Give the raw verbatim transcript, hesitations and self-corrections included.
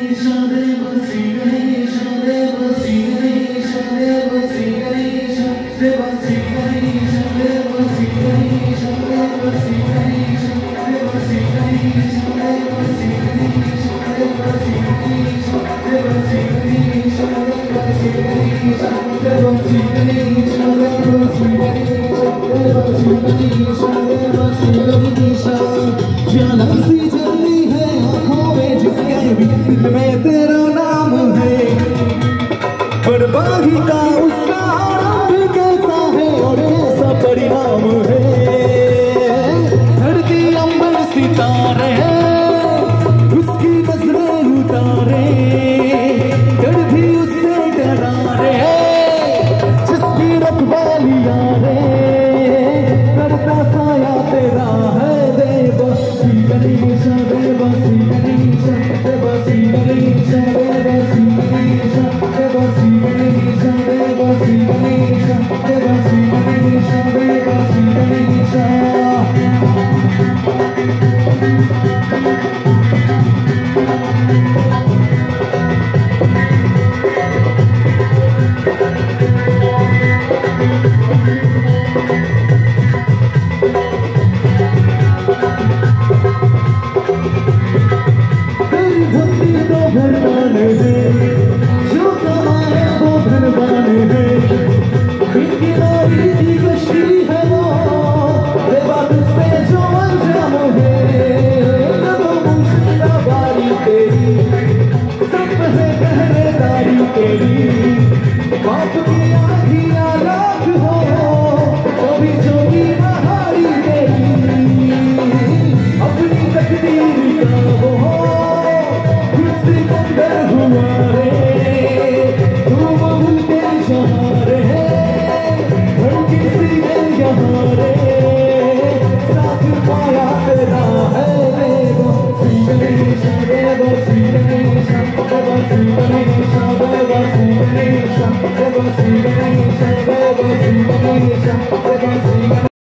सी जलती है आँखों में जिसके दिल में तेरा नाम है। बर्बादी का उसका आरंभ कैसा है और ऐसा परिणाम है। धरती अंबर सितारे उसकी नजरें उतारे, डर भी उससे डरा रे जिसकी रखवालियां रे। करता साया तेरा है देवसी गणेशा, देवसी गणेशा, देवसी गणेशा, देवसी गणेशा, देवसी गणेशा, देवसी गणेशा, देवसी गणेशा, देवसी गणेशा। जो कमाए वो धनवान है, इनकी नारी की कश्ती है वो बेबाक से जो अंजाम है। सवारी तेरी सब है पहरेदारी तेरी, बाप की आँखियाँ लाख हो कभी जोगी बहारी तेरी। अपनी तकदीर का वो हुआ रे तू बबुल के सहारे, धरती सी यहाँ रे साथ पाया तेरा है। देवसी गणेशा, देवसी गणेशा, देवसी गणेशा, देवसी गणेशा, देवसी गणेशा, देवसी गणेशा, देवसी